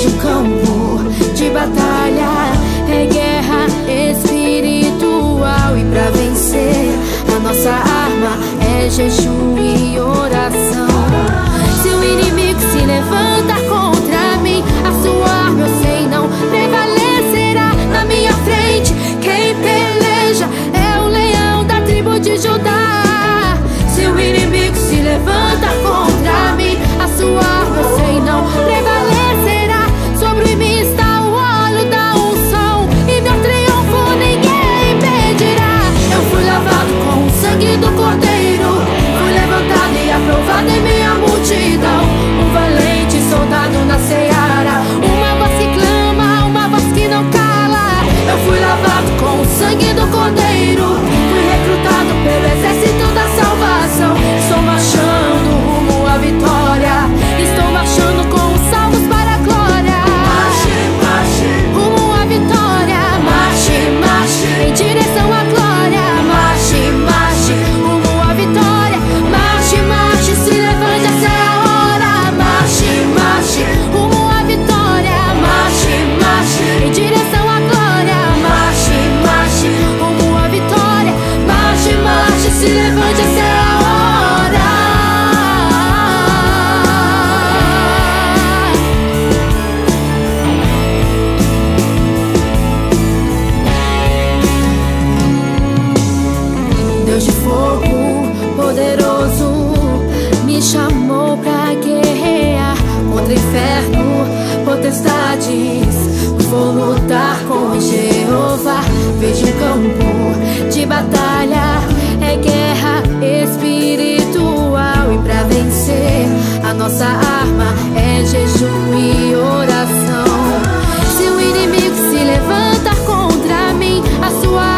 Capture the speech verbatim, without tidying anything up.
Vejo um campo de batalha, é guerra espiritual. E pra vencer, a nossa arma é jejum e oração. Se o inimigo se levanta contra mim, a sua arma eu sei não prevalecerá. Na minha frente, quem peleja é o leão da tribo de Judá. Se o inimigo se levanta contra mim, a sua arma eu sei não prevalecerá. Sobre mim está o óleo da unção, e meu triunfo ninguém impedirá. Eu fui lavado com o sangue do Cordeiro, fui levantado e aprovado em minha multidão. Um valente soldado na seara, uma voz que clama, uma voz que não cala. Eu fui lavado com o sangue do Cordeiro, fui recrutado pelo exército da salvação. Estou marchando rumo à vitória, estou marchando com os salvos para a glória. Marche, marche, rumo à vitória. Marche, marche, em direção à glória. Marche, marche, rumo à vitória. Marche, marche, se levante, essa é a hora. Marche, marche, rumo à vitória. Marche, marche, em direção à glória. Marche, marche, rumo à vitória. Marche, marche, se levante, essa é a hora. Deus de fogo poderoso me chamou pra guerrear contra o inferno, potestades. Vou lutar com Jeová. Vejo um campo de batalha, é guerra espiritual. E pra vencer, a nossa arma é jejum e oração. Se o inimigo se levanta contra mim, a sua